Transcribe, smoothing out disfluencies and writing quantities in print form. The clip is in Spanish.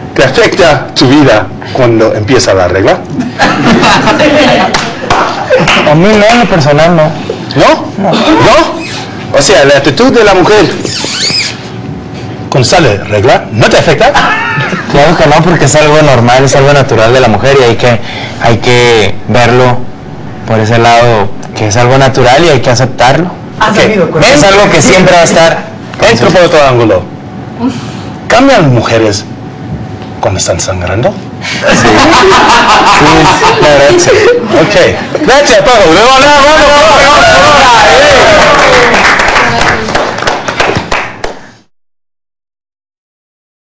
¿te afecta tu vida cuando empieza la regla? A mí no, en lo personal no. ¿No? ¿No? O sea, la actitud de la mujer cuando sale regla, ¿no te afecta? Claro que no, porque es algo normal, es algo natural de la mujer y hay que verlo por ese lado, que es algo natural y hay que aceptarlo. Okay. Es algo que siempre va a estar. Entro por otro ángulo. ¿Cambian mujeres cuando están sangrando? Sí, la verdad sí. Ok. Gracias, Pablo.